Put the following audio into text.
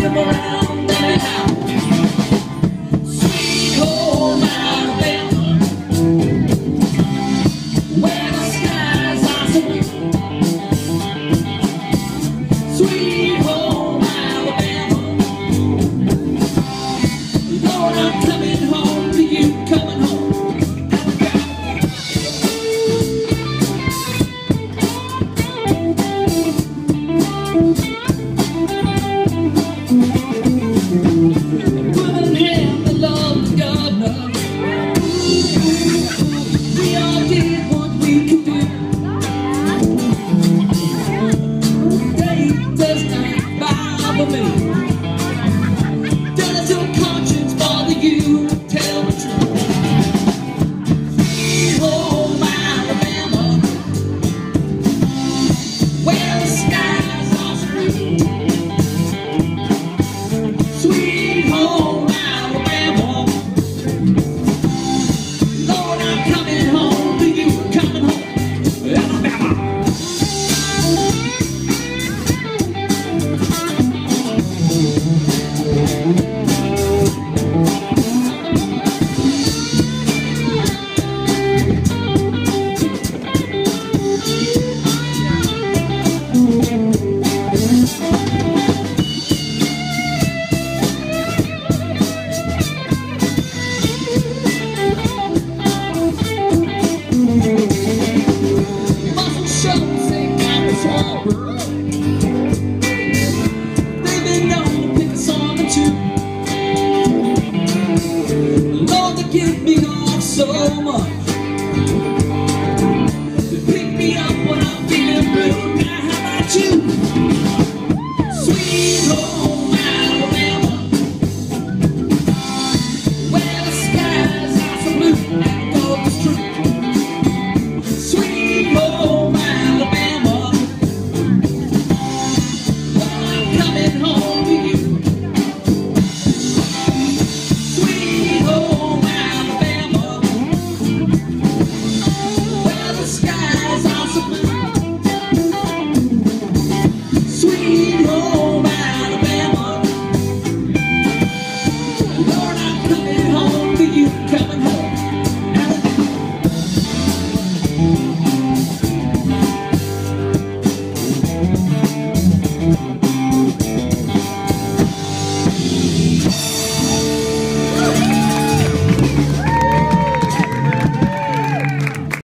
them around anyhow. Sweet home Alabama, where the skies are so blue. Sweet home Alabama, Lord, I'm coming home to you, coming home. Wouldn't have the love that God knows. We all did what we could do. Day does not bother me. Does your conscience bother you? Tell the truth. Sweet home Alabama, where the skies are blue. Sweet home Alabama, Lord, I'm coming home to you, coming home, Alabama. Muscle shows they got the swamper. They've been known to pick a song or two. Lord, they give me off so much. They pick me up when I'm feeling blue. Now how about you?